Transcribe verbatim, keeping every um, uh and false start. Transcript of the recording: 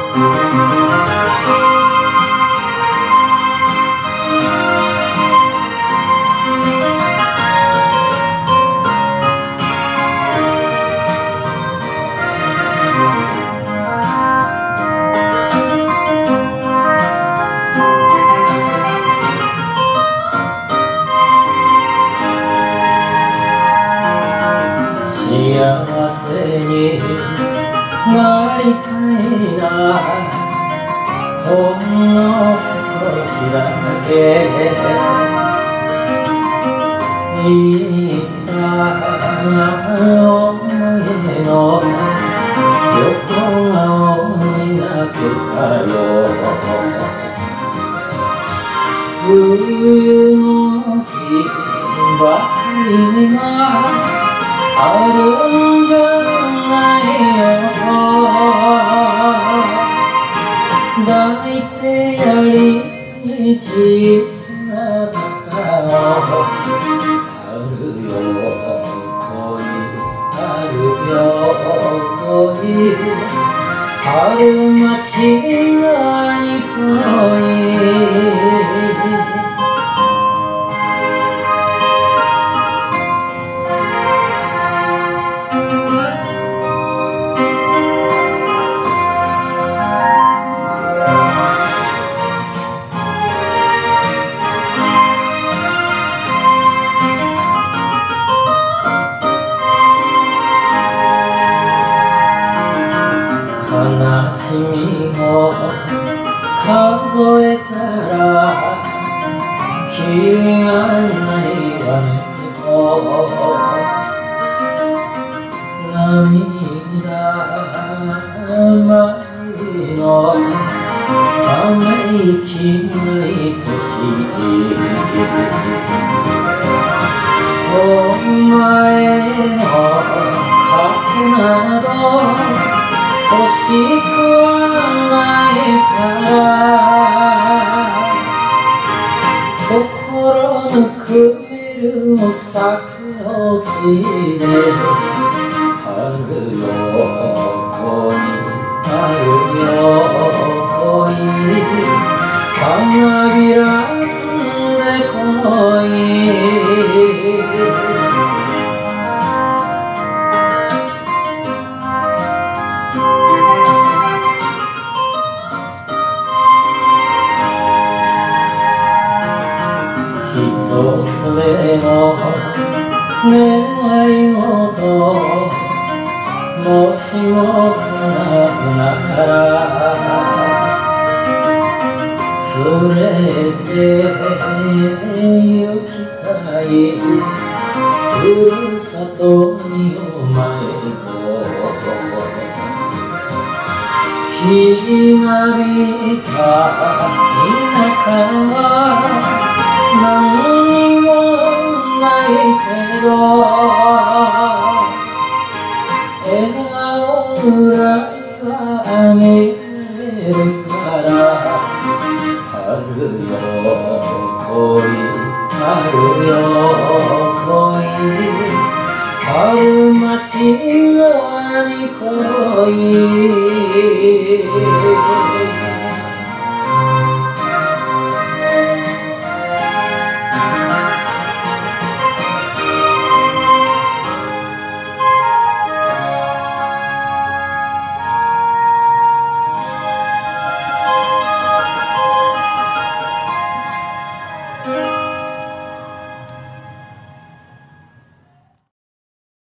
幸せになりたいな、ほんの少しだけいた思いの横顔に泣けたよ。冬の日ばかりにはあるんじゃないよ、抱いてやり小さなバカを。春よ恋、春よ恋、春間違い恋。悲しみを数えたらきりがないわねと、涙まじのため息ない年、お前の過去など欲しくはないから、心ぬくめるお酒をついで、春よ恋、春よ恋、花びらで恋。一つ目の願い事、もしも叶うなら連れて行きたい、ふるさとにお前と。日が見た田舎は何にもないけど、笑顔ぐらいはあげるから、春よ恋、春よ恋、春待ちのに恋。